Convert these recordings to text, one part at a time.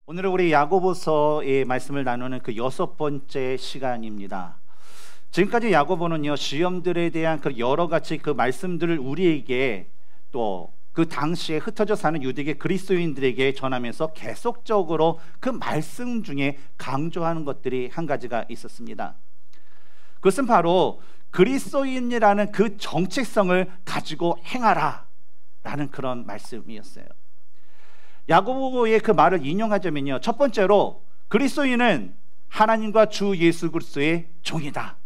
오늘은 우리 야고보서의 말씀을 나누는 그 6번째 시간입니다. 지금까지 야고보는요, 시험들에 대한 그 여러 가지 그 말씀들을 우리에게 또 그 당시에 흩어져 사는 유대계 그리스도인들에게 전하면서 계속적으로 그 말씀 중에 강조하는 것들이 한 가지가 있었습니다. 그것은 바로 그리스도인이라는 그 정체성을 가지고 행하라 라는 그런 말씀이었어요. 야고보의 그 말을 인용하자면요, 첫 번째로 그리스도인은 하나님과 주 예수 그리스도의 종이다.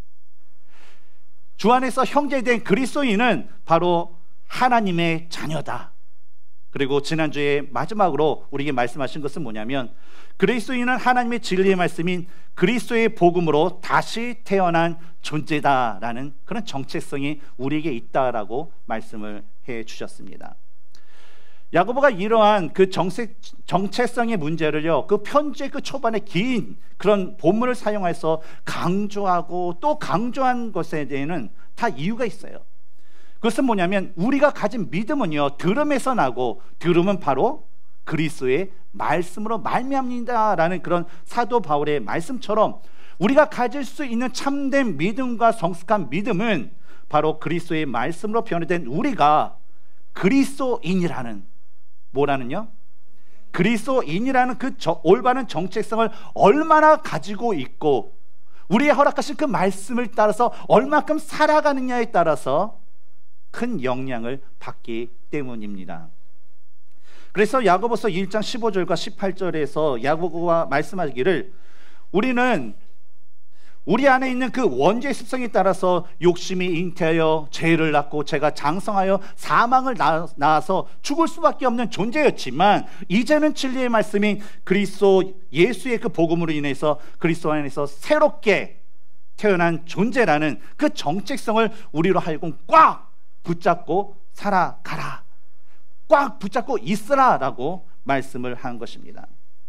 주 안에서 형제된 그리스도인은 바로 하나님의 자녀다. 그리고 지난주에 마지막으로 우리에게 말씀하신 것은 뭐냐면, 그리스도인은 하나님의 진리의 말씀인 그리스도의 복음으로 다시 태어난 존재다라는 그런 정체성이 우리에게 있다라고 말씀을 해 주셨습니다. 야고보가 이러한 그 정체성의 문제를요, 그 편지의 그 초반에 긴 그런 본문을 사용해서 강조하고 또 강조한 것에 대해서는 다 이유가 있어요. 그것은 뭐냐면, 우리가 가진 믿음은요, 들음에서 나고 들음은 바로 그리스도의 말씀으로 말미암는다라는 그런 사도 바울의 말씀처럼 우리가 가질 수 있는 참된 믿음과 성숙한 믿음은 바로 그리스도의 말씀으로 변화된 우리가 그리스도인이라는, 뭐라는요? 그리스도인이라는 그 올바른 정체성을 얼마나 가지고 있고 우리의 허락하신 그 말씀을 따라서 얼마큼 살아가느냐에 따라서 큰 영향을 받기 때문입니다. 그래서 야고보서 1장 15절과 18절에서 야고보가 말씀하기를, 우리는 우리 안에 있는 그 원죄의 습성에 따라서 욕심이 잉태하여 죄를 낳고 죄가 장성하여 사망을 낳아서 죽을 수밖에 없는 존재였지만, 이제는 진리의 말씀인 그리스도 예수의 그 복음으로 인해서 그리스도 안에서 새롭게 태어난 존재라는 그 정체성을 우리로 하여금 꽉 붙잡고 살아가라, 꽉 붙잡고 있으라 라고 말씀을 한 것입니다.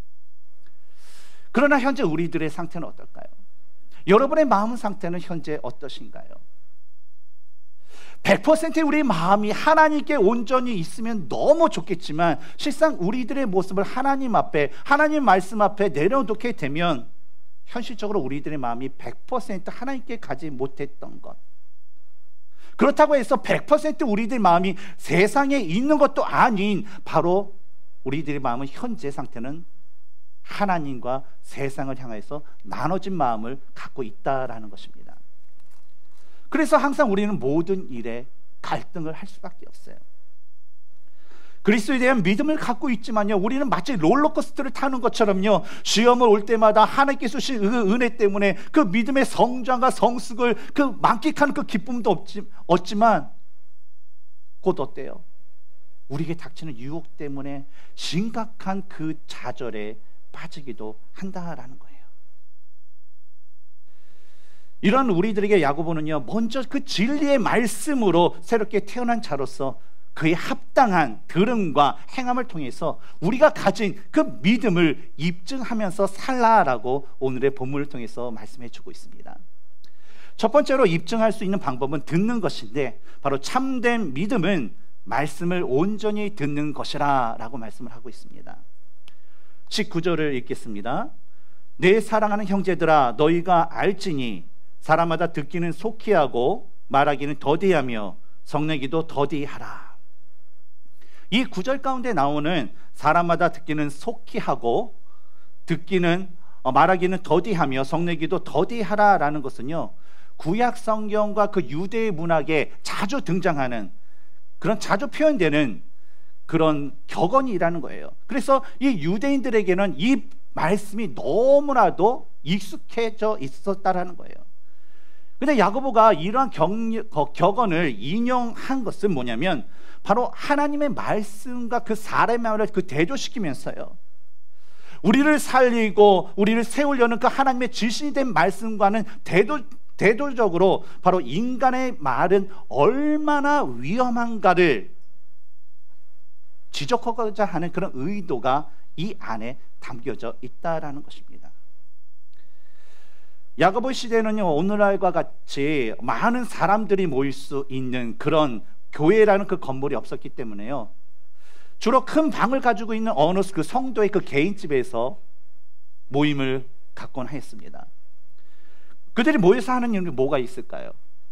그러나 현재 우리들의 상태는 어떨까요? 여러분의 마음 상태는 현재 어떠신가요? 100% 우리 마음이 하나님께 온전히 있으면 너무 좋겠지만, 실상 우리들의 모습을 하나님 앞에, 하나님 말씀 앞에 내려놓게 되면 현실적으로 우리들의 마음이 100% 하나님께 가지 못했던 것, 그렇다고 해서 100% 우리들 마음이 세상에 있는 것도 아닌, 바로 우리들의 마음은 현재 상태는 하나님과 세상을 향해서 나눠진 마음을 갖고 있다라는 것입니다. 그래서 항상 우리는 모든 일에 갈등을 할 수밖에 없어요. 그리스도에 대한 믿음을 갖고 있지만요, 우리는 마치 롤러코스터를 타는 것처럼요, 시험을 올 때마다 하나님께 주신 그 은혜 때문에 그 믿음의 성장과 성숙을 그 만끽하는 그 기쁨도 없지만, 곧 어때요? 우리에게 닥치는 유혹 때문에 심각한 그 좌절에 빠지기도 한다라는 거예요. 이런 우리들에게 야고보는요, 먼저 그 진리의 말씀으로 새롭게 태어난 자로서 그에 합당한 들음과 행함을 통해서 우리가 가진 그 믿음을 입증하면서 살라라고 오늘의 본문을 통해서 말씀해 주고 있습니다. 첫 번째로 입증할 수 있는 방법은 듣는 것인데, 바로 참된 믿음은 말씀을 온전히 듣는 것이라 라고 말씀을 하고 있습니다. 19절을 읽겠습니다. 내 사랑하는 형제들아, 너희가 알지니 사람마다 듣기는 속히 하고 말하기는 더디하며 성내기도 더디하라. 이 구절 가운데 나오는 사람마다 듣기는 속히 하고 말하기는 더디하며 성내기도 더디하라라는 것은요, 구약 성경과 그 유대의 문학에 자주 등장하는, 그런 자주 표현되는 그런 격언이라는 거예요. 그래서 이 유대인들에게는 이 말씀이 너무나도 익숙해져 있었다라는 거예요. 근데 야고보가 이러한 격언을 인용한 것은 뭐냐면, 바로 하나님의 말씀과 그 사람의 말을 그 대조시키면서요, 우리를 살리고 우리를 세우려는 그 하나님의 질신이 된 말씀과는 대조적으로 바로 인간의 말은 얼마나 위험한가를 지적하고자 하는 그런 의도가 이 안에 담겨져 있다라는 것입니다. 야고보 시대는요, 오늘날과 같이 많은 사람들이 모일 수 있는 그런 교회라는 그 건물이 없었기 때문에요, 주로 큰 방을 가지고 있는 어느 그 성도의 그 개인집에서 모임을 갖곤 했습니다. 그들이 모여서 하는 일이 뭐가 있을까요?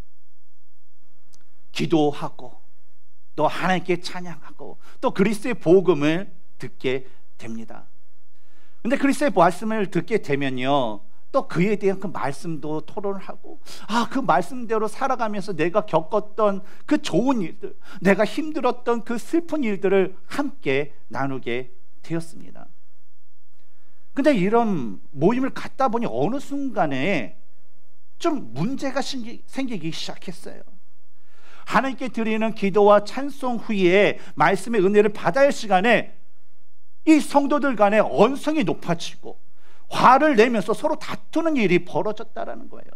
기도하고 또 하나님께 찬양하고 또 그리스도의 복음을 듣게 됩니다. 근데 그리스도의 말씀을 듣게 되면요, 또 그에 대한 그 말씀도 토론을 하고, 그 말씀대로 살아가면서 내가 겪었던 그 좋은 일들, 내가 힘들었던 그 슬픈 일들을 함께 나누게 되었습니다. 근데 이런 모임을 갖다 보니 어느 순간에 좀 문제가 생기기 시작했어요. 하나님께 드리는 기도와 찬송 후에 말씀의 은혜를 받아야 할 시간에 이 성도들 간에 언성이 높아지고 화를 내면서 서로 다투는 일이 벌어졌다라는 거예요.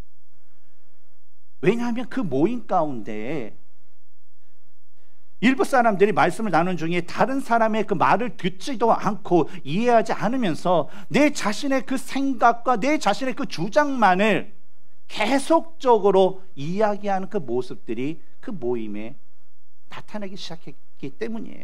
왜냐하면 그 모임 가운데 일부 사람들이 말씀을 나누는 중에 다른 사람의 그 말을 듣지도 않고 이해하지 않으면서 내 자신의 그 생각과 내 자신의 그 주장만을 계속적으로 이야기하는 그 모습들이 그 모임에 나타나기 시작했기 때문이에요.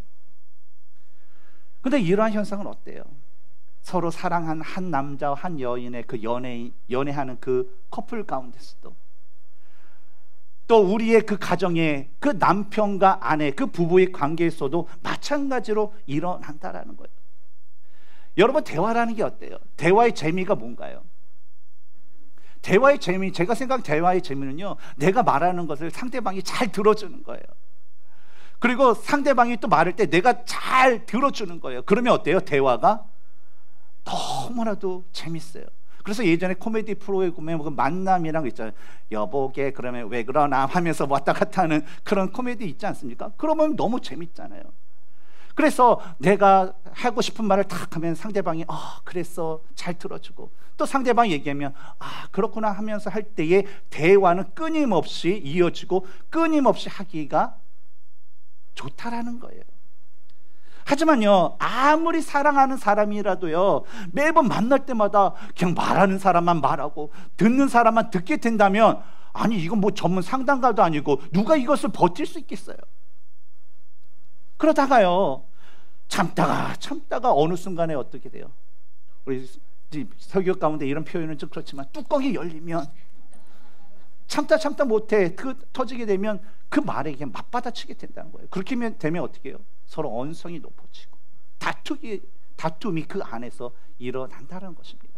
근데 이러한 현상은 어때요? 서로 사랑한 한 남자와 한 여인의 그 연애하는 그 커플 가운데서도, 또 우리의 그 가정에 그 남편과 아내 그 부부의 관계에서도 마찬가지로 일어난다라는 거예요. 여러분, 대화라는 게 어때요? 대화의 재미가 뭔가요? 대화의 재미, 제가 생각한 대화의 재미는요, 내가 말하는 것을 상대방이 잘 들어주는 거예요. 그리고 상대방이 또 말할 때 내가 잘 들어주는 거예요. 그러면 어때요? 대화가 너무나도 재밌어요. 그래서 예전에 코미디 프로에 보면 만남이라는 거 있잖아요. 여보게 그러면 왜 그러나 하면서 왔다 갔다 하는 그런 코미디 있지 않습니까? 그러면 너무 재밌잖아요. 그래서 내가 하고 싶은 말을 탁 하면 상대방이 그랬어, 잘 들어주고, 또 상대방이 얘기하면 그렇구나 하면서 할 때에 대화는 끊임없이 이어지고 끊임없이 하기가 좋다라는 거예요. 하지만요, 아무리 사랑하는 사람이라도요, 매번 만날 때마다 그냥 말하는 사람만 말하고 듣는 사람만 듣게 된다면, 아니 이건 뭐 전문 상담가도 아니고 누가 이것을 버틸 수 있겠어요? 그러다가요, 참다가 어느 순간에 어떻게 돼요? 우리 설교 가운데 이런 표현은 좀 그렇지만 뚜껑이 열리면 참다 못해 터지게 되면 그 말에 그냥 맞받아치게 된다는 거예요. 그렇게 되면 어떻게 해요? 서로 언성이 높아지고 다툼이 그 안에서 일어난다는 것입니다.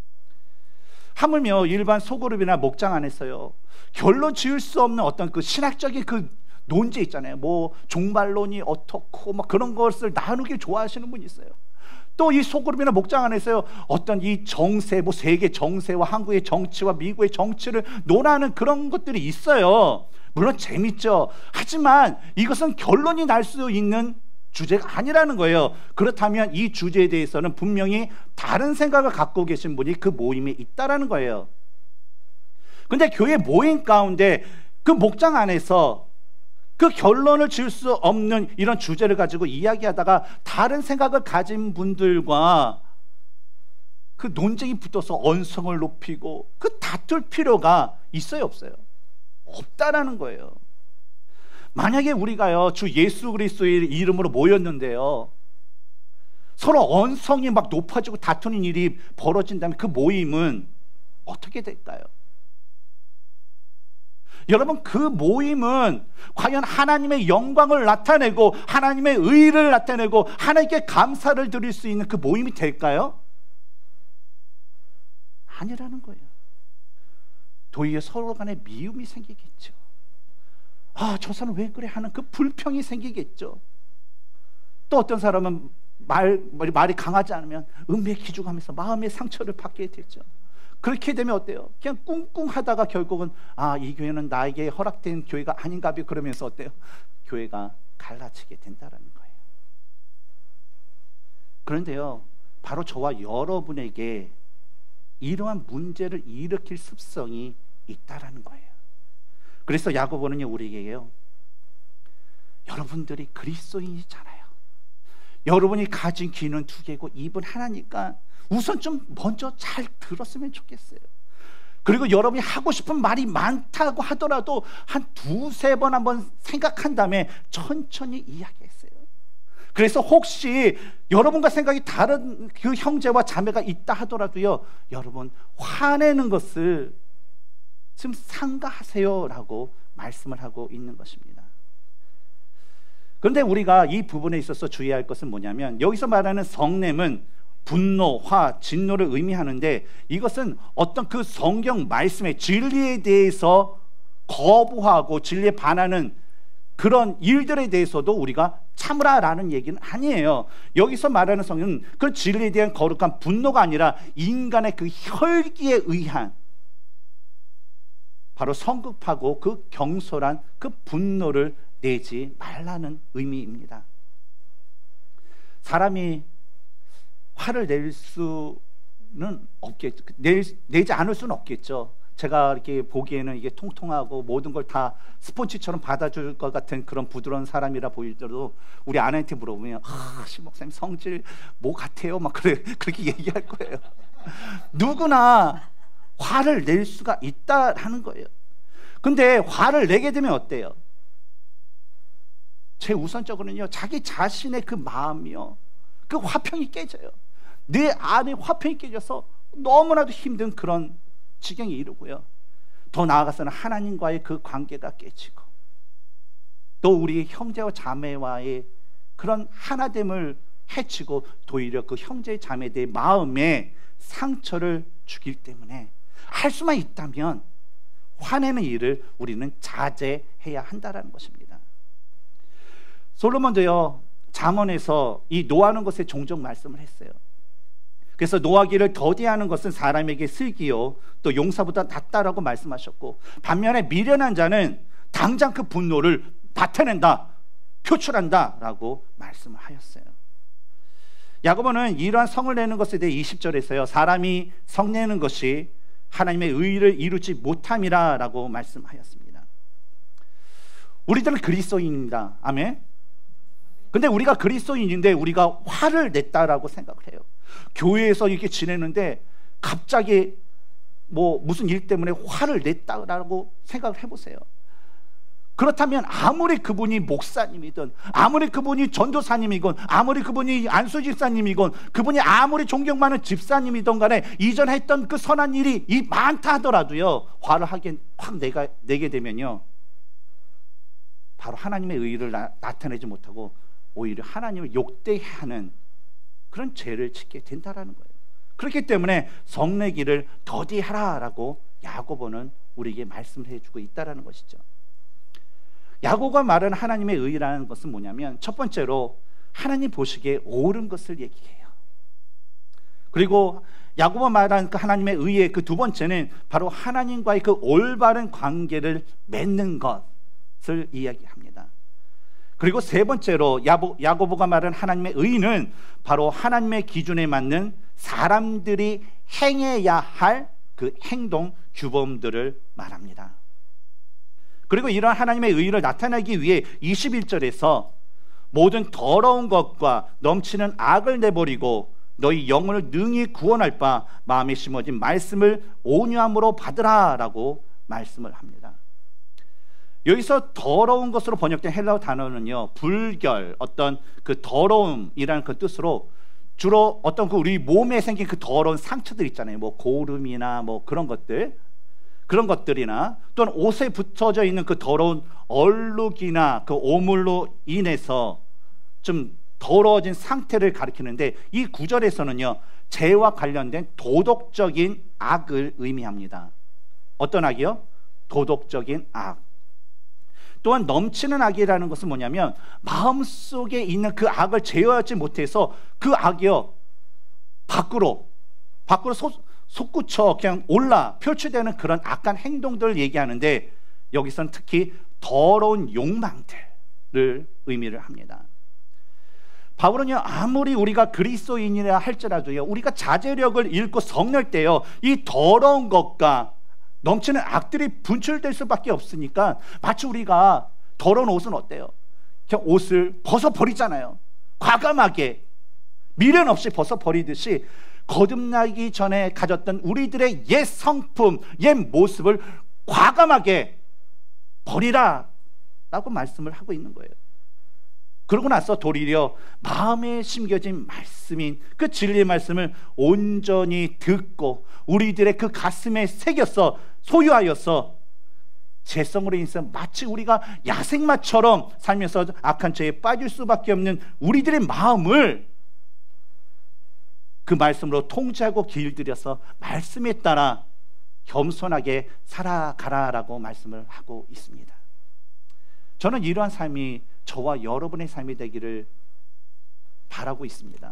하물며 일반 소그룹이나 목장 안에서요, 결론 지을 수 없는 어떤 그 신학적인 그 논제 있잖아요. 뭐 종말론이 어떻고 막 그런 것을 나누길 좋아하시는 분이 있어요. 또 이 소그룹이나 목장 안에서요, 어떤 이 정세, 뭐 세계 정세와 한국의 정치와 미국의 정치를 논하는 그런 것들이 있어요. 물론 재밌죠. 하지만 이것은 결론이 날 수 있는 주제가 아니라는 거예요. 그렇다면 이 주제에 대해서는 분명히 다른 생각을 갖고 계신 분이 그 모임에 있다라는 거예요. 근데 교회 모임 가운데 그 목장 안에서 그 결론을 지을 수 없는 이런 주제를 가지고 이야기하다가 다른 생각을 가진 분들과 그 논쟁이 붙어서 언성을 높이고 그 다툴 필요가 있어요, 없어요? 없다라는 거예요. 만약에 우리가요, 주 예수 그리스도의 이름으로 모였는데요, 서로 언성이 막 높아지고 다투는 일이 벌어진다면 그 모임은 어떻게 될까요? 여러분, 그 모임은 과연 하나님의 영광을 나타내고 하나님의 의를 나타내고 하나님께 감사를 드릴 수 있는 그 모임이 될까요? 아니라는 거예요. 도리어 서로 간에 미움이 생기겠죠. 저 사람 왜 그래 하는 그 불평이 생기겠죠. 또 어떤 사람은 말이 강하지 않으면 음에 기죽하면서 마음의 상처를 받게 되죠. 그렇게 되면 어때요? 그냥 꿍꿍 하다가 결국은 이 교회는 나에게 허락된 교회가 아닌가 봐, 그러면서 어때요? 교회가 갈라지게 된다는 거예요. 그런데요, 바로 저와 여러분에게 이러한 문제를 일으킬 습성이 있다라는 거예요. 그래서 야고보는요, 우리에게요, 여러분들이 그리스도인이잖아요. 여러분이 가진 귀는 두 개고 입은 하나니까 우선 좀 먼저 잘 들었으면 좋겠어요. 그리고 여러분이 하고 싶은 말이 많다고 하더라도 한 두세 번 한번 생각한 다음에 천천히 이야기했어요. 그래서 혹시 여러분과 생각이 다른 그 형제와 자매가 있다 하더라도요, 여러분 화내는 것을 좀 삼가하세요라고 말씀을 하고 있는 것입니다. 그런데 우리가 이 부분에 있어서 주의할 것은 뭐냐면, 여기서 말하는 성냄은 분노, 화, 진노를 의미하는데, 이것은 어떤 그 성경 말씀의 진리에 대해서 거부하고 진리에 반하는 그런 일들에 대해서도 우리가 참으라라는 얘기는 아니에요. 여기서 말하는 성은 그 진리에 대한 거룩한 분노가 아니라 인간의 그 혈기에 의한 바로 성급하고 그 경솔한 그 분노를 내지 말라는 의미입니다. 사람이 화를 낼 수는 없겠죠. 내지 않을 수는 없겠죠. 제가 이렇게 보기에는 이게 통통하고 모든 걸 다 스폰지처럼 받아줄 것 같은 그런 부드러운 사람이라 보이더라도 우리 아내한테 물어보면 시 목사님 성질 뭐 같아요? 막 그렇게 얘기할 거예요. 누구나 화를 낼 수가 있다라는 거예요. 근데 화를 내게 되면 어때요? 최우선적으로는요, 자기 자신의 그 마음이요, 그 화평이 깨져요. 내 안에 화평이 깨져서 너무나도 힘든 그런 지경에 이르고요, 더 나아가서는 하나님과의 그 관계가 깨지고, 또 우리 형제와 자매와의 그런 하나됨을 해치고, 도리어 그 형제 자매들의 마음에 상처를 주기 때문에 할 수만 있다면 화내는 일을 우리는 자제해야 한다는 것입니다. 솔로몬도요, 잠언에서 이 노하는 것에 종종 말씀을 했어요. 그래서 노하기를 더디하는 것은 사람에게 슬기요 또 용사보다 낫다라고 말씀하셨고, 반면에 미련한 자는 당장 그 분노를 나타낸다, 표출한다라고 말씀을 하였어요. 야고보는 이러한 성을 내는 것에 대해 20절에서요, 사람이 성내는 것이 하나님의 의를 이루지 못함이라 라고 말씀하였습니다. 우리들은 그리스도인입니다. 아멘. 근데 우리가 그리스도인인데 우리가 화를 냈다라고 생각을 해요. 교회에서 이렇게 지내는데 갑자기 뭐 무슨 일 때문에 화를 냈다라고 생각을 해보세요. 그렇다면 아무리 그분이 목사님이든, 아무리 그분이 전도사님이건, 아무리 그분이 안수집사님이건, 그분이 아무리 존경 많은 집사님이든 간에 이전에 했던 그 선한 일이 많다 하더라도요, 화를 확 내게 되면요, 바로 하나님의 의의를 나타내지 못하고 오히려 하나님을 욕되하는 그런 죄를 짓게 된다라는 거예요. 그렇기 때문에 성내기를 더디하라라고 야고보는 우리에게 말씀을 해주고 있다라는 것이죠. 야고보가 말하는 하나님의 의의라는 것은 뭐냐면, 첫 번째로 하나님 보시기에 옳은 것을 얘기해요. 그리고 야고보가 말하는 그 하나님의 의의 그 두 번째는 바로 하나님과의 그 올바른 관계를 맺는 것을 이야기합니다. 그리고 세 번째로 야고보가 말하는 하나님의 의의는 바로 하나님의 기준에 맞는 사람들이 행해야 할 그 행동 규범들을 말합니다. 그리고 이러한 하나님의 의의를 나타내기 위해 21절에서 모든 더러운 것과 넘치는 악을 내버리고 너희 영혼을 능히 구원할 바 마음에 심어진 말씀을 온유함으로 받으라 라고 말씀을 합니다. 여기서 더러운 것으로 번역된 헬라어 단어는요, 불결, 어떤 그 더러움이라는 그 뜻으로 주로 어떤 그 우리 몸에 생긴 그 더러운 상처들 있잖아요. 뭐 고름이나 뭐 그런 것들이나 또는 옷에 붙어져 있는 그 더러운 얼룩이나 그 오물로 인해서 좀 더러워진 상태를 가리키는데, 이 구절에서는요, 죄와 관련된 도덕적인 악을 의미합니다. 어떤 악이요? 도덕적인 악. 또한 넘치는 악이라는 것은 뭐냐면, 마음속에 있는 그 악을 제어하지 못해서 그 악이요, 밖으로 솟구쳐 그냥 올라 표출되는 그런 악한 행동들을 얘기하는데, 여기서는 특히 더러운 욕망들을 의미를 합니다. 바울은요, 아무리 우리가 그리스도인이라 할지라도요, 우리가 자제력을 잃고 성낼 때요, 이 더러운 것과 넘치는 악들이 분출될 수밖에 없으니까, 마치 우리가 더러운 옷은 어때요? 그냥 옷을 벗어버리잖아요. 과감하게 미련 없이 벗어버리듯이 거듭나기 전에 가졌던 우리들의 옛 성품, 옛 모습을 과감하게 버리라 라고 말씀을 하고 있는 거예요. 그러고 나서 도리어 마음에 심겨진 말씀인 그 진리의 말씀을 온전히 듣고 우리들의 그 가슴에 새겨서 소유하여서 죄성으로 인해서 마치 우리가 야생마처럼 살면서 악한 죄에 빠질 수밖에 없는 우리들의 마음을 그 말씀으로 통제하고 길들여서 말씀에 따라 겸손하게 살아가라라고 말씀을 하고 있습니다. 저는 이러한 삶이 저와 여러분의 삶이 되기를 바라고 있습니다.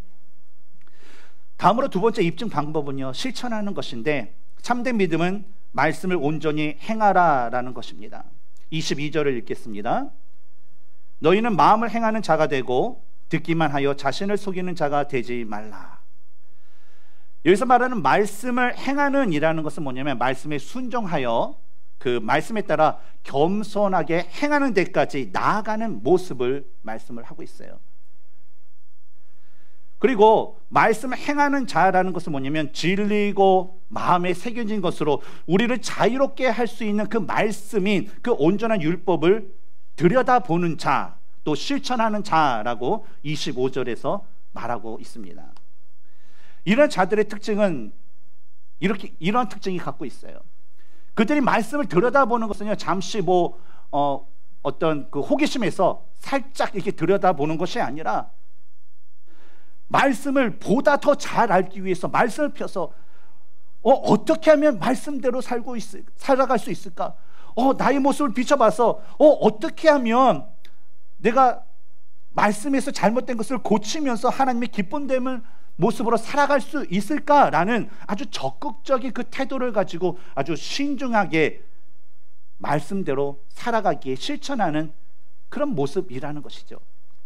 다음으로 두 번째 입증 방법은요, 실천하는 것인데, 참된 믿음은 말씀을 온전히 행하라라는 것입니다. 22절을 읽겠습니다. 너희는 마음을 행하는 자가 되고 듣기만 하여 자신을 속이는 자가 되지 말라. 여기서 말하는 말씀을 행하는 이라는 것은 뭐냐면 말씀에 순종하여 그 말씀에 따라 겸손하게 행하는 데까지 나아가는 모습을 말씀을 하고 있어요. 그리고 말씀을 행하는 자라는 것은 뭐냐면 진리고 마음에 새겨진 것으로 우리를 자유롭게 할 수 있는 그 말씀인 그 온전한 율법을 들여다보는 자, 또 실천하는 자라고 25절에서 말하고 있습니다. 이런 자들의 특징은 이런 특징이 갖고 있어요. 그들이 말씀을 들여다보는 것은요, 잠시 어떤 그 호기심에서 살짝 이렇게 들여다보는 것이 아니라 말씀을 보다 더 잘 알기 위해서 말씀을 펴서 어떻게 하면 말씀대로 살아갈 수 있을까? 나의 모습을 비춰봐서 어떻게 하면 내가 말씀에서 잘못된 것을 고치면서 하나님의 기쁨 되는 모습으로 살아갈 수 있을까라는 아주 적극적인 그 태도를 가지고 아주 신중하게 말씀대로 살아가기에 실천하는 그런 모습이라는 것이죠.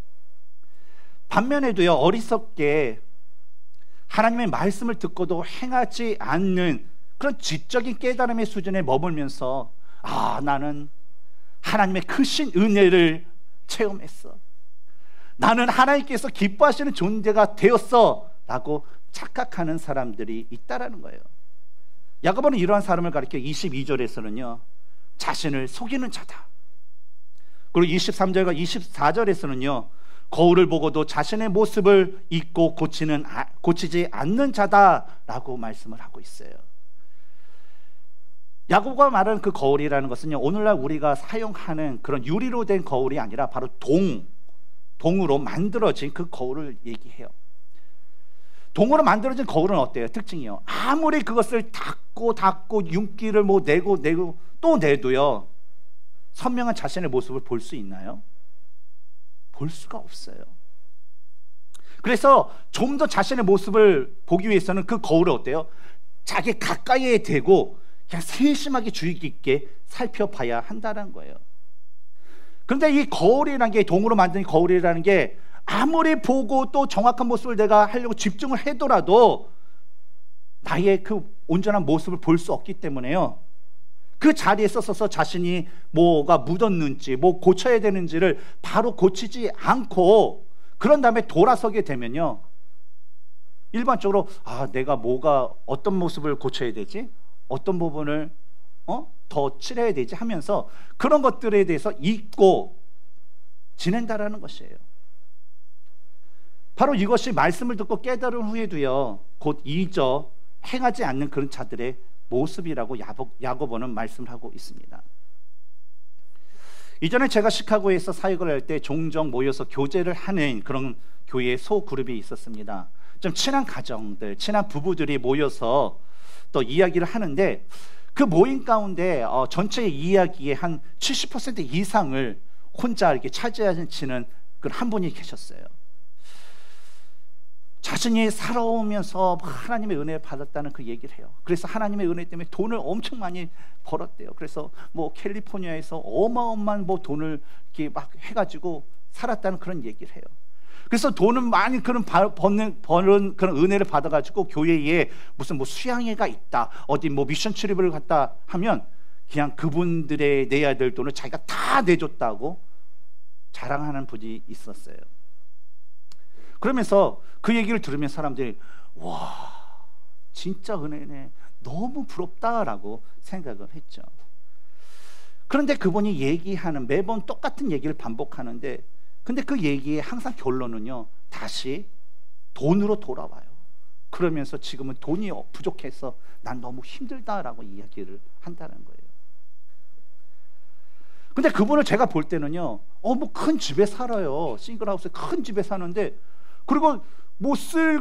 반면에도요, 어리석게 하나님의 말씀을 듣고도 행하지 않는 그런 지적인 깨달음의 수준에 머물면서 나는 하나님의 크신 은혜를 체험했어, 나는 하나님께서 기뻐하시는 존재가 되었어 라고 착각하는 사람들이 있다라는 거예요. 야고보는 이러한 사람을 가리켜 22절에서는요 자신을 속이는 자다, 그리고 23절과 24절에서는요 거울을 보고도 자신의 모습을 잊고 고치지 않는 자다라고 말씀을 하고 있어요. 야고보가 말하는 그 거울이라는 것은요, 오늘날 우리가 사용하는 그런 유리로 된 거울이 아니라 바로 동으로 만들어진 그 거울을 얘기해요. 동으로 만들어진 거울은 어때요? 특징이요, 아무리 그것을 닦고 윤기를 내고 또 내도요 선명한 자신의 모습을 볼 수 있나요? 볼 수가 없어요. 그래서 좀 더 자신의 모습을 보기 위해서는 그 거울을 어때요? 자기 가까이에 대고 그냥 세심하게 주의 깊게 살펴봐야 한다는 거예요. 그런데 이 거울이라는 게, 동으로 만든 거울이라는 게 아무리 보고 또 정확한 모습을 내가 하려고 집중을 하더라도 나의 그 온전한 모습을 볼 수 없기 때문에요, 그 자리에 서서 자신이 뭐가 묻었는지 고쳐야 되는지를 바로 고치지 않고 그런 다음에 돌아서게 되면요, 일반적으로 내가 어떤 모습을 고쳐야 되지, 어떤 부분을 더 칠해야 되지 하면서 그런 것들에 대해서 잊고 지낸다라는 것이에요. 바로 이것이 말씀을 듣고 깨달은 후에도요 곧 잊어 행하지 않는 그런 자들의 모습이라고 야고보는 말씀을 하고 있습니다. 이전에 제가 시카고에서 사역을 할 때 종종 모여서 교제를 하는 그런 교회의 소그룹이 있었습니다. 좀 친한 가정들, 친한 부부들이 모여서 또 이야기를 하는데, 그 모임 가운데 전체 이야기의 한 70% 이상을 혼자 이렇게 차지하시는 그런 한 분이 계셨어요. 자신이 살아오면서 하나님의 은혜를 받았다는 그 얘기를 해요. 그래서 하나님의 은혜 때문에 돈을 엄청 많이 벌었대요. 그래서 캘리포니아에서 어마어마한 돈을 이렇게 막 해가지고 살았다는 그런 얘기를 해요. 그래서 돈을 많이 버는 그런 은혜를 받아가지고 교회에 무슨 수양회가 있다, 어디 미션 출입을 갔다 하면 그냥 그분들의 내야 될 돈을 자기가 다 내줬다고 자랑하는 분이 있었어요. 그러면서 그 얘기를 들으면 사람들이 와, 진짜 은혜네, 너무 부럽다라고 생각을 했죠. 그런데 그분이 얘기하는, 매번 똑같은 얘기를 반복하는데 근데 그 얘기의 항상 결론은요, 다시 돈으로 돌아와요. 그러면서 지금은 돈이 부족해서 난 너무 힘들다라고 이야기를 한다는 거예요. 근데 그분을 제가 볼 때는요, 뭐 큰 집에 살아요. 싱글하우스 큰 집에 사는데, 그리고 뭐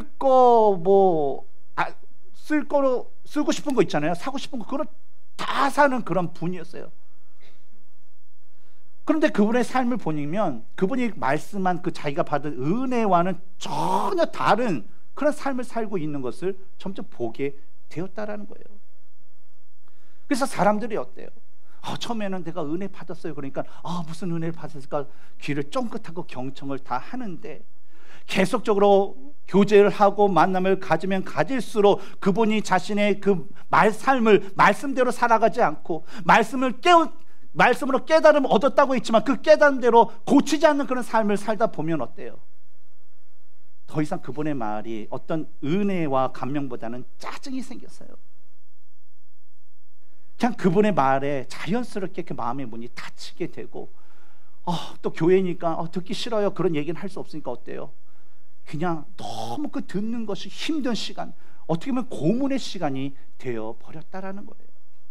쓰고 싶은 거 있잖아요. 사고 싶은 거, 그걸 다 사는 그런 분이었어요. 그런데 그분의 삶을 보면 그분이 말씀한 그 자기가 받은 은혜와는 전혀 다른 그런 삶을 살고 있는 것을 점점 보게 되었다라는 거예요. 그래서 사람들이 어때요? 처음에는 내가 은혜 받았어요. 그러니까 무슨 은혜를 받았을까 귀를 쫑긋하고 경청을 다 하는데, 계속적으로 교제를 하고 만남을 가지면 가질수록 그분이 자신의 그 삶을 말씀대로 살아가지 않고 말씀으로 깨달음을 얻었다고 했지만 그 깨달음대로 고치지 않는 그런 삶을 살다 보면 어때요? 더 이상 그분의 말이 어떤 은혜와 감명보다는 짜증이 생겼어요. 그냥 그분의 말에 자연스럽게 그 마음의 문이 닫히게 되고, 또 교회니까 듣기 싫어요. 그런 얘기는 할 수 없으니까 어때요? 그냥 너무 그 듣는 것이 힘든 시간, 어떻게 보면 고문의 시간이 되어 버렸다라는 거예요.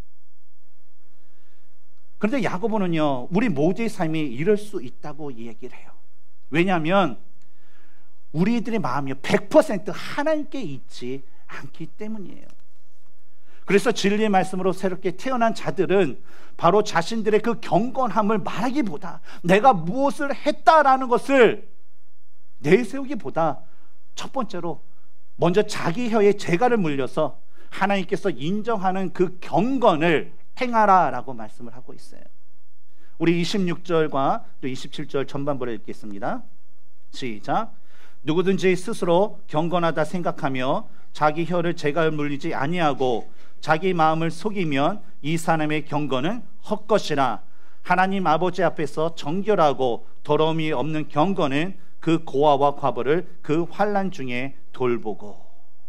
그런데 야고보는요, 우리 모두의 삶이 이럴 수 있다고 얘기를 해요. 왜냐하면 우리들의 마음이 100% 하나님께 있지 않기 때문이에요. 그래서 진리의 말씀으로 새롭게 태어난 자들은 바로 자신들의 그 경건함을 말하기보다, 내가 무엇을 했다라는 것을 내세우기보다, 첫 번째로 먼저 자기 혀에 재갈을 물려서 하나님께서 인정하는 그 경건을 행하라라고 말씀을 하고 있어요. 우리 26절과 또 27절 전반부를 읽겠습니다. 시작. 누구든지 스스로 경건하다 생각하며 자기 혀를 재갈 물리지 아니하고 자기 마음을 속이면 이 사람의 경건은 헛것이라. 하나님 아버지 앞에서 정결하고 더러움이 없는 경건은 그 고아와 과부를 그 환난 중에 돌보고.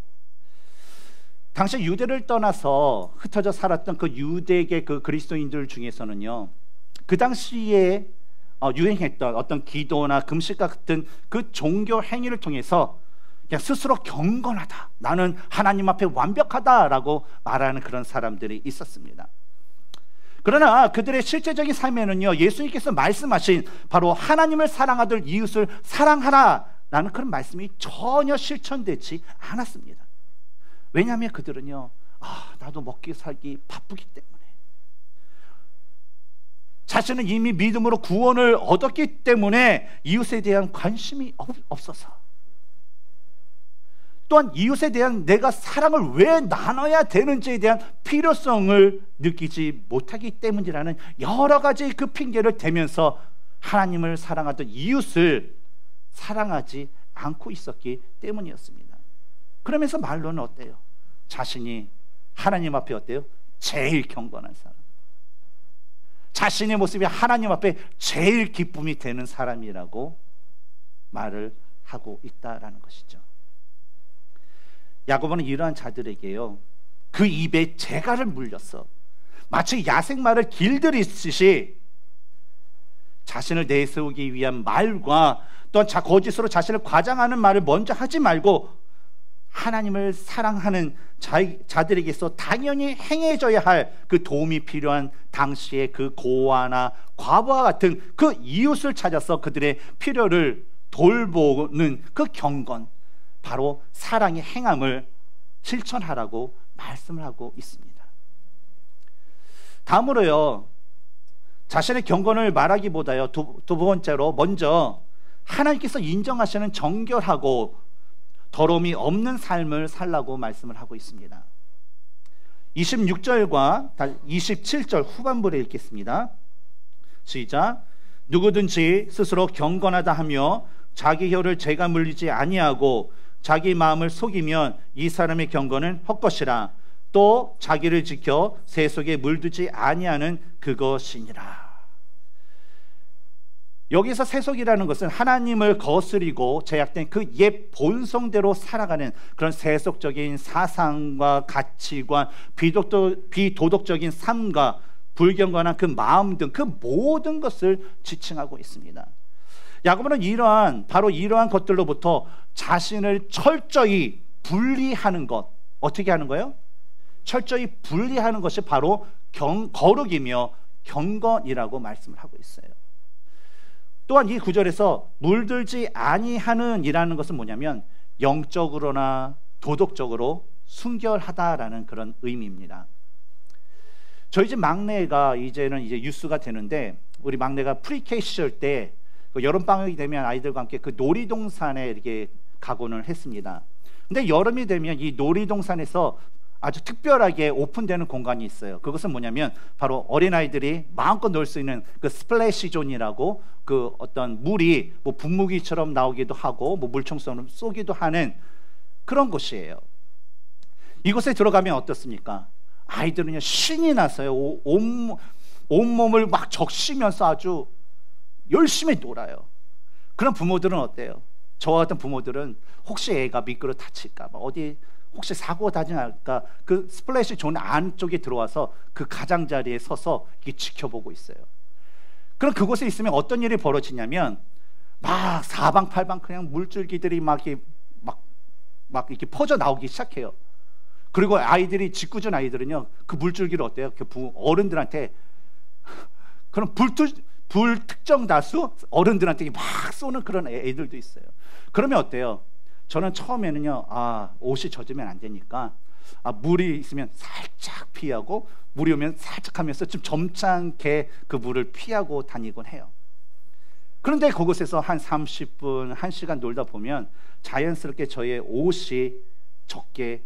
당시 유대를 떠나서 흩어져 살았던 그 유대계 그 그리스도인들 중에서는요, 그 당시에 유행했던 어떤 기도나 금식과 같은 그 종교 행위를 통해서 그냥 스스로 경건하다, 나는 하나님 앞에 완벽하다라고 말하는 그런 사람들이 있었습니다. 그러나 그들의 실제적인 삶에는요, 예수님께서 말씀하신 바로 하나님을 사랑하듯 이웃을 사랑하라라는 그런 말씀이 전혀 실천되지 않았습니다. 왜냐하면 그들은요, 나도 먹기 살기 바쁘기 때문에, 자신은 이미 믿음으로 구원을 얻었기 때문에 이웃에 대한 관심이 없어서, 또한 이웃에 대한 내가 사랑을 왜 나눠야 되는지에 대한 필요성을 느끼지 못하기 때문이라는 여러 가지 그 핑계를 대면서 하나님을 사랑하던 이웃을 사랑하지 않고 있었기 때문이었습니다. 그러면서 말로는 어때요? 자신이 하나님 앞에 어때요? 제일 경건한 사람, 자신의 모습이 하나님 앞에 제일 기쁨이 되는 사람이라고 말을 하고 있다라는 것이죠. 야고보는 이러한 자들에게요, 그 입에 재갈을 물려서 마치 야생마를 길들이듯이 자신을 내세우기 위한 말과 또한 거짓으로 자신을 과장하는 말을 먼저 하지 말고 하나님을 사랑하는 자들에게서 당연히 행해져야 할 그 도움이 필요한 당시의 그 고아나 과부와 같은 그 이웃을 찾아서 그들의 필요를 돌보는 그 경건, 바로 사랑의 행함을 실천하라고 말씀을 하고 있습니다. 다음으로요, 자신의 경건을 말하기보다요, 두 번째로 먼저 하나님께서 인정하시는 정결하고 더러움이 없는 삶을 살라고 말씀을 하고 있습니다. 26절과 27절 후반부를 읽겠습니다. 시작. 누구든지 스스로 경건하다 하며 자기 혀를 재가 물리지 아니하고 자기 마음을 속이면 이 사람의 경건은 헛것이라. 또 자기를 지켜 새 속에 물들지 아니하는 그것이니라. 여기서 세속이라는 것은 하나님을 거스리고 제약된 그 옛 본성대로 살아가는 그런 세속적인 사상과 가치관, 비도덕적인 삶과 불경건한 그 마음 등 그 모든 것을 지칭하고 있습니다. 야고보는 바로 이러한 것들로부터 자신을 철저히 분리하는 것. 어떻게 하는 거예요? 철저히 분리하는 것이 바로 거룩이며 경건이라고 말씀을 하고 있어요. 또한 이 구절에서 물들지 아니하는 이라는 것은 뭐냐면 영적으로나 도덕적으로 순결하다라는 그런 의미입니다. 저희 집 막내가 이제는 유스가 되는데, 우리 막내가 프리케이 시절 때 여름방학이 되면 아이들과 함께 그 놀이동산에 이렇게 가고는 했습니다. 근데 여름이 되면 이 놀이동산에서 아주 특별하게 오픈되는 공간이 있어요. 그것은 뭐냐면 바로 어린아이들이 마음껏 놀 수 있는 그 스플래시 존이라고, 그 어떤 물이 뭐 분무기처럼 나오기도 하고 뭐 물총처럼 쏘기도 하는 그런 곳이에요. 이곳에 들어가면 어떻습니까? 아이들은요 신이 나서요 온몸을 막 적시면서 아주 열심히 놀아요. 그런 부모들은 어때요? 저와 같은 부모들은 혹시 애가 미끄러 다칠까 봐, 어디 혹시 사고가 나지 않을까, 그 스플래시 존 안쪽에 들어와서 그 가장자리에 서서 이렇게 지켜보고 있어요. 그럼 그곳에 있으면 어떤 일이 벌어지냐면 막 사방팔방 그냥 물줄기들이 막 이렇게 퍼져 나오기 시작해요. 그리고 아이들이, 짓궂은 아이들은요 그 물줄기를 어때요? 그 어른들한테 그런 불특정 다수 어른들한테 막 쏘는 그런 애들도 있어요. 그러면 어때요? 저는 처음에는요 옷이 젖으면 안 되니까 물이 있으면 살짝 피하고, 물이 오면 살짝 하면서 좀 점잖게 그 물을 피하고 다니곤 해요. 그런데 그곳에서 한 30분, 1시간 놀다 보면 자연스럽게 저의 옷이 적게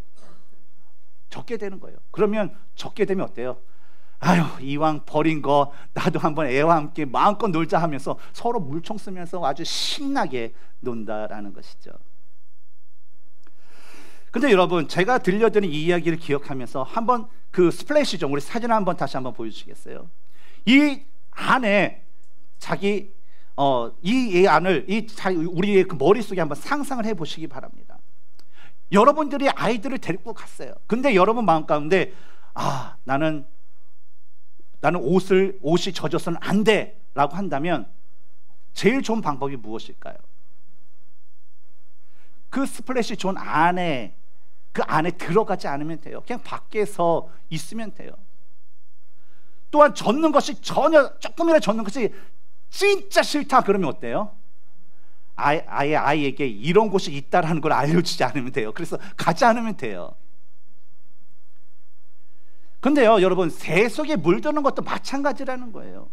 되는 거예요. 그러면 적게 되면 어때요? 아유, 이왕 버린 거 나도 한번 애와 함께 마음껏 놀자 하면서 서로 물총 쓰면서 아주 신나게 논다라는 것이죠. 근데 여러분, 제가 들려드린 이 이야기를 기억하면서 한번 그 스플래시존, 우리 사진 한번 다시 한번 보여주시겠어요? 이 안에 이 안을 우리의 그 머릿속에 한번 상상을 해보시기 바랍니다. 여러분들이 아이들을 데리고 갔어요. 근데 여러분 마음 가운데 나는 옷이 젖어서는 안 돼 라고 한다면 제일 좋은 방법이 무엇일까요? 그 스플래시 존 안에, 그 안에 들어가지 않으면 돼요. 그냥 밖에서 있으면 돼요. 또한 젖는 것이 조금이라도 젖는 것이 진짜 싫다 그러면 어때요? 아예 아이에게 이런 곳이 있다라는 걸 알려주지 않으면 돼요. 그래서 가지 않으면 돼요. 근데요 여러분, 새 속에 물드는 것도 마찬가지라는 거예요.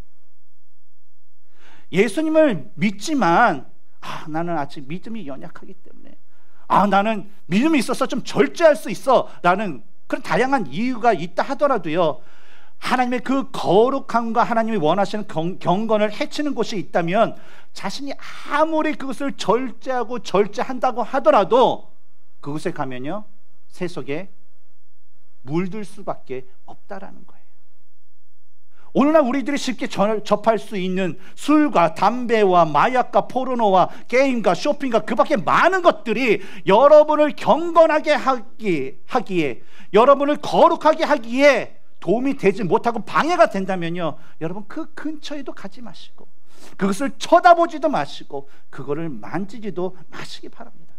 예수님을 믿지만 나는 아직 믿음이 연약하기 때문에, 나는 믿음이 있어서 좀 절제할 수 있어 라는 그런 다양한 이유가 있다 하더라도요, 하나님의 그 거룩함과 하나님이 원하시는 경건을 해치는 곳이 있다면 자신이 아무리 그것을 절제한다고 하더라도 그곳에 가면요 새 속에 물들 수밖에 없다라는 거예요. 오늘날 우리들이 쉽게 접할 수 있는 술과 담배와 마약과 포르노와 게임과 쇼핑과 그 밖에 많은 것들이 여러분을 경건하게 하기에, 여러분을 거룩하게 하기에 도움이 되지 못하고 방해가 된다면요, 여러분 그 근처에도 가지 마시고 그것을 쳐다보지도 마시고 그거를 만지지도 마시기 바랍니다.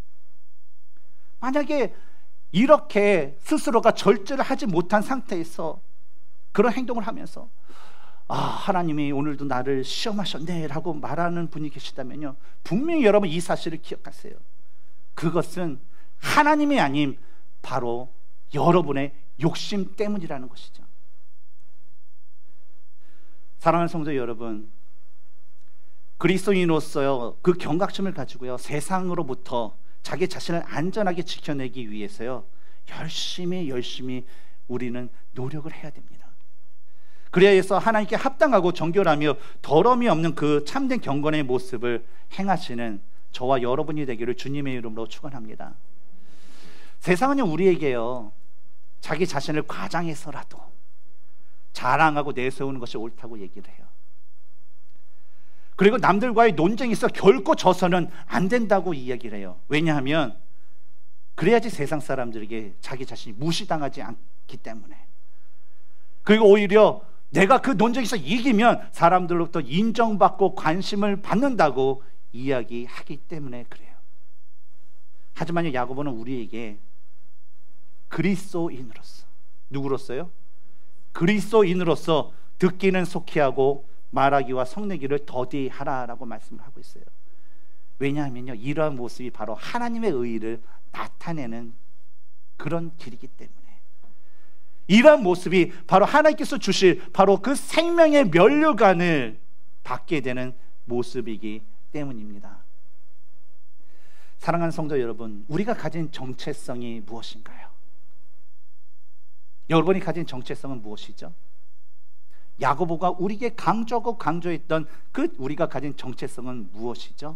만약에 이렇게 스스로가 절제를 하지 못한 상태에서 그런 행동을 하면서 하나님이 오늘도 나를 시험하셨네 라고 말하는 분이 계시다면요, 분명히 여러분 이 사실을 기억하세요. 그것은 하나님이 아닌 바로 여러분의 욕심 때문이라는 것이죠. 사랑하는 성도 여러분, 그리스도인으로서 그 경각심을 가지고요 세상으로부터 자기 자신을 안전하게 지켜내기 위해서요 열심히 우리는 노력을 해야 됩니다. 그래야 해서 하나님께 합당하고 정결하며 더러움이 없는 그 참된 경건의 모습을 행하시는 저와 여러분이 되기를 주님의 이름으로 축원합니다. 세상은요 우리에게요 자기 자신을 과장해서라도 자랑하고 내세우는 것이 옳다고 얘기를 해요. 그리고 남들과의 논쟁에서 결코 져서는 안 된다고 이야기를 해요. 왜냐하면 그래야지 세상 사람들에게 자기 자신이 무시당하지 않기 때문에. 그리고 오히려 내가 그 논쟁에서 이기면 사람들로부터 인정받고 관심을 받는다고 이야기하기 때문에 그래요. 하지만 야고보는 우리에게 그리스도인으로서, 누구로서요? 그리스도인으로서 듣기는 속히 하고 말하기와 성내기를 더디 하라라고 말씀을 하고 있어요. 왜냐하면요, 이러한 모습이 바로 하나님의 의의를 나타내는 그런 길이기 때문에, 이러한 모습이 바로 하나님께서 주실 바로 그 생명의 면류관을 받게 되는 모습이기 때문입니다. 사랑하는 성도 여러분, 우리가 가진 정체성이 무엇인가요? 여러분이 가진 정체성은 무엇이죠? 야고보가 우리에게 강조하고 강조했던 그 우리가 가진 정체성은 무엇이죠?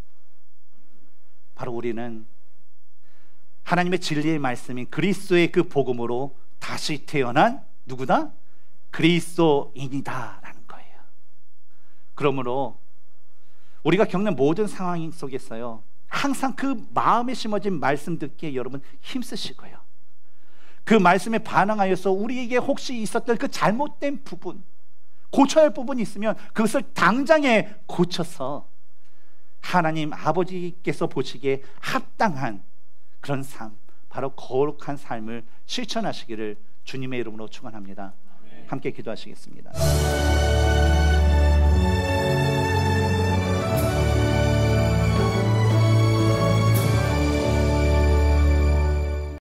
바로 우리는 하나님의 진리의 말씀인 그리스도의 그 복음으로 다시 태어난 누구다? 그리스도인이다 라는 거예요. 그러므로 우리가 겪는 모든 상황 속에서요, 항상 그 마음에 심어진 말씀 듣기에 여러분 힘쓰시고요, 그 말씀에 반응하여서 우리에게 혹시 있었던 그 잘못된 부분, 고쳐야 할 부분이 있으면 그것을 당장에 고쳐서 하나님 아버지께서 보시기에 합당한 그런 삶, 바로 거룩한 삶을 실천하시기를 주님의 이름으로 축원합니다. 함께 기도하시겠습니다.